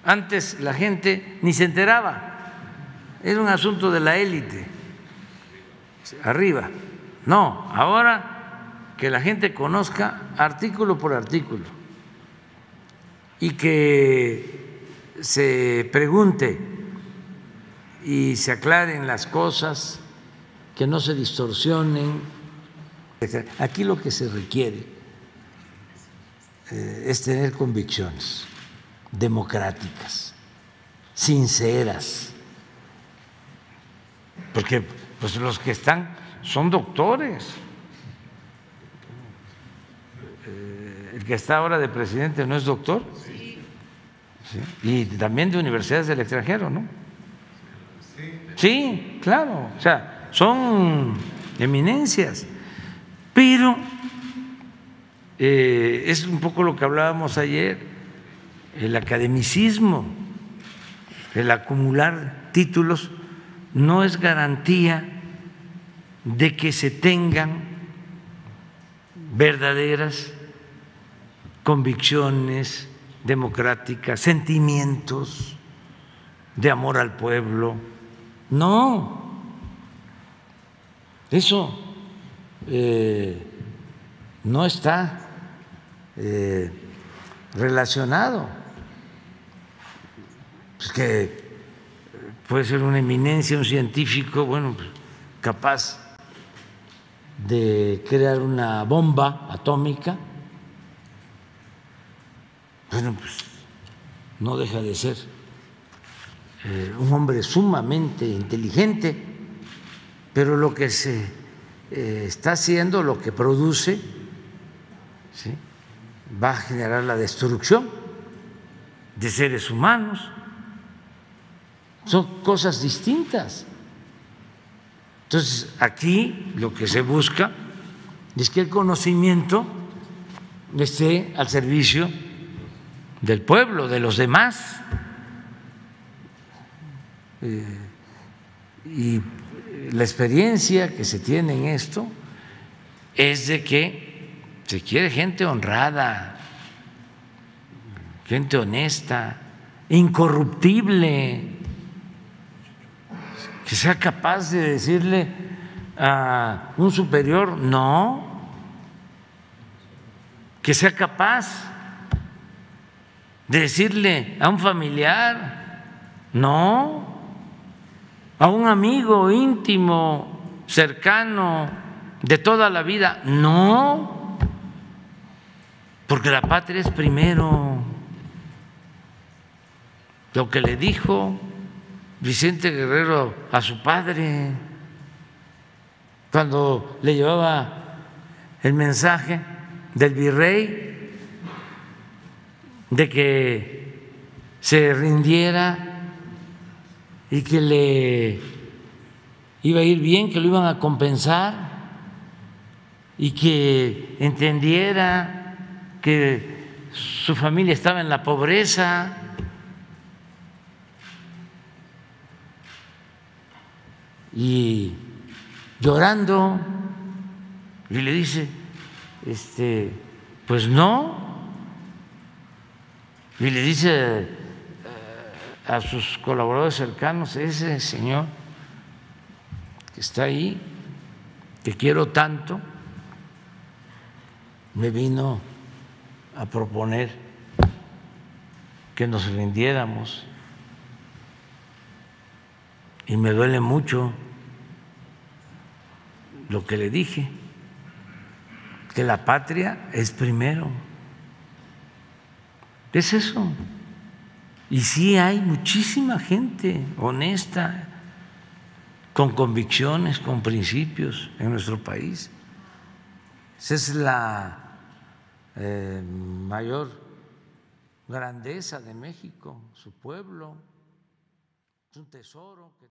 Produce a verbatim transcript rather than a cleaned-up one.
Antes la gente ni se enteraba, era un asunto de la élite, arriba. No, ahora que la gente conozca artículo por artículo y que se pregunte y se aclaren las cosas, que no se distorsionen. Aquí lo que se requiere eh, es tener convicciones democráticas, sinceras, porque pues los que están son doctores. Eh, el que está ahora de presidente no es doctor. Sí. ¿Sí? Y también de universidades del extranjero, ¿no? Sí, claro, o sea, son eminencias, pero eh, es un poco lo que hablábamos ayer, el academicismo, el acumular títulos no es garantía de que se tengan verdaderas convicciones democráticas, sentimientos de amor al pueblo. No, eso eh, no está eh, relacionado. Pues que puede ser una eminencia, un científico, bueno, pues capaz de crear una bomba atómica, bueno, pues no deja de ser eh, un hombre sumamente inteligente, pero lo que se eh, está haciendo, lo que produce, ¿sí?, va a generar la destrucción de seres humanos. Son cosas distintas. Entonces, aquí lo que se busca es que el conocimiento esté al servicio del pueblo, de los demás. Eh, y la experiencia que se tiene en esto es de que se quiere gente honrada, gente honesta, incorruptible, que sea capaz de decirle a un superior no, que sea capaz de decirle a un familiar no, a un amigo íntimo, cercano, de toda la vida no, porque la patria es primero. Lo que le dijo Vicente Guerrero a su padre cuando le llevaba el mensaje del virrey de que se rindiera y que le iba a ir bien, que lo iban a compensar y que entendiera que su familia estaba en la pobreza. Y llorando, y le dice, este, pues no, y le dice a sus colaboradores cercanos, ese señor que está ahí, que quiero tanto, me vino a proponer que nos rindiéramos y me duele mucho lo que le dije, que la patria es primero. Es eso. Y sí hay muchísima gente honesta, con convicciones, con principios en nuestro país. Esa es la eh, mayor grandeza de México, su pueblo, es un tesoro que